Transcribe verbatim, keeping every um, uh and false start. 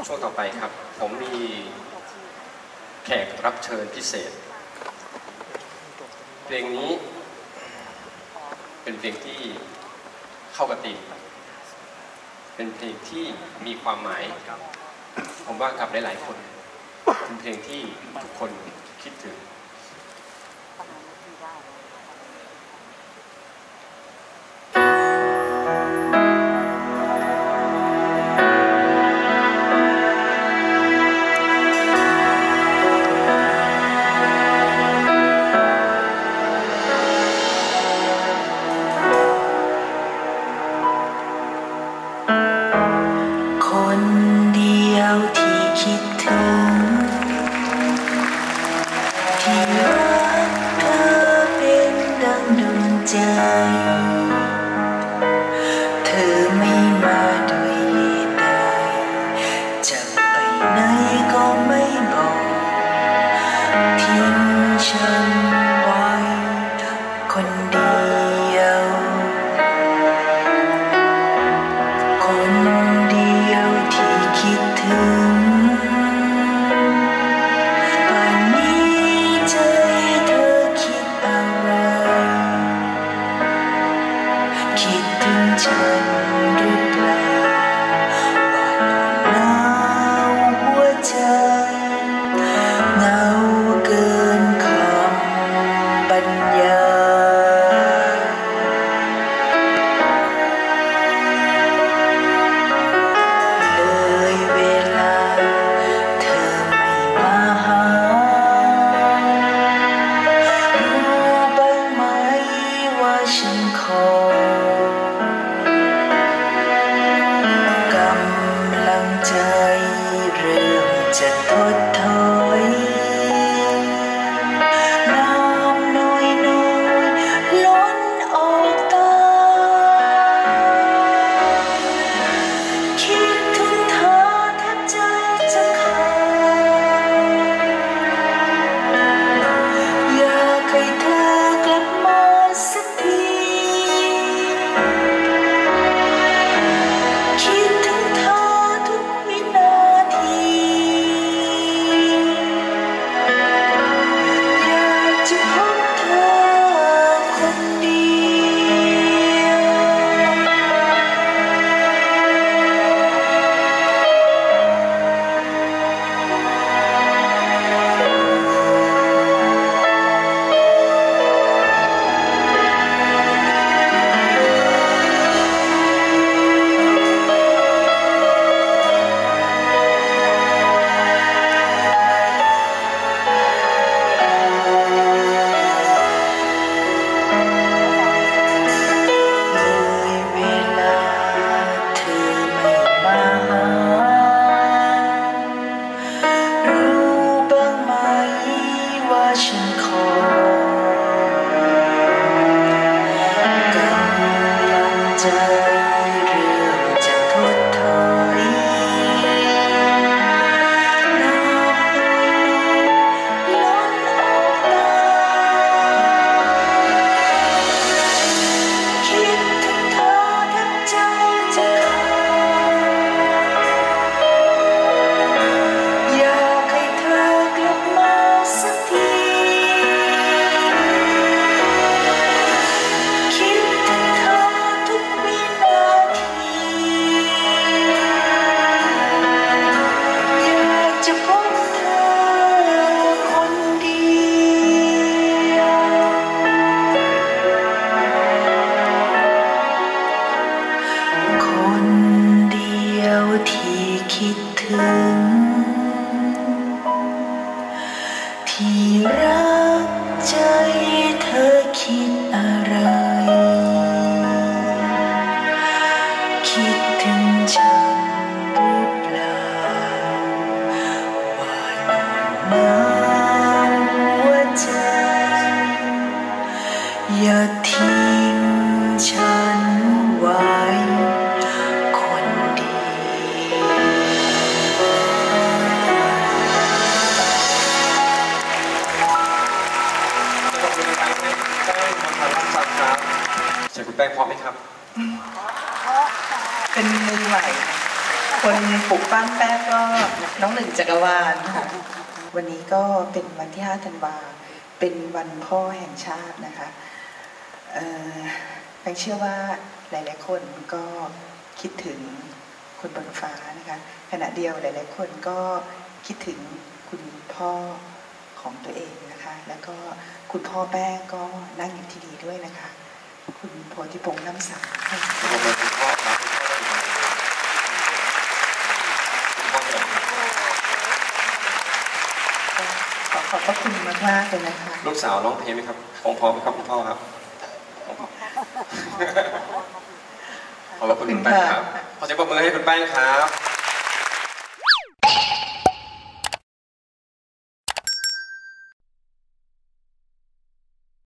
ช่วงต่อไปครับผมมีแขกรับเชิญพิเศษเพลงนี้เป็นเพลงที่เข้ากับธีมเป็นเพลงที่มีความหมายผมว่ากับหลายๆคนเป็นเพลงที่ทุกคนคิดถึงเธอไม่มาด้วยเหตุใดจะไปไหนก็ไม่บอกทิ้งฉันไว้คนเดียวคนเดียวที่คิดถึงป่านนี้ใจเธอคิดอะไรคิดถึงฉันหรือเปล่าว่าหนาวหัวใจเหงาเกินคำบรรยายเลยเวลาเธอไม่มาหารู้บ้างไหมว่าฉันขอกำลังใจเริ่มจะทดถอยน้ำน้อยน้อยล้นออกตาคิดถึงเธอแทบใจจะขาดอยากให้เธอกลับมาสักทีคิดถึงเธอทุกวินาทีอยากจะพบเธอคนเดียวเลยเวลาเธอไม่มาหารู้บ้างไหมว่าฉันขอกำลังใจเริ่มจะทดถอยน้ำน้อยน้อยล้นออกตาคิดถึงเธอแทบใจจะขาดอยากให้เธอกลับมาสักทีคิดถึงเธอทุกวินาทีอยากจะพบเธอคนเดียวคนเดียวที่คิดถึงที่รักใจเธอคิดอะไรคิดถึงฉันหรือเปล่าว่าหนาวหัวใจอย่าทิ้งฉันไว้คนเดียวคนปลูกปั้นแป้งก็น้องหนึ่งจักรวาลค่ะวันนี้ก็เป็นวันที่ห้าธันวาเป็นวันพ่อแห่งชาตินะคะแป้งเชื่อว่าหลายๆคนก็คิดถึงคุณบนฟ้านะคะขณะเดียวหลายๆคนก็คิดถึงคุณพ่อของตัวเองนะคะแล้วก็คุณพ่อแป้งก็นั่งอยู่ที่ดีด้วยนะคะคุณโพธิพงษ์น้ำใสค่ะคุณพ่อครับขอขอบพระคุณมากมากเลยนะคะลูกสาวร้องเพลงไหมครับพร้อมๆไหมครับคุณพ่อครับขอบคุณคุณแป้งครับขอเสียงปรบมือให้คุณแป้งครับ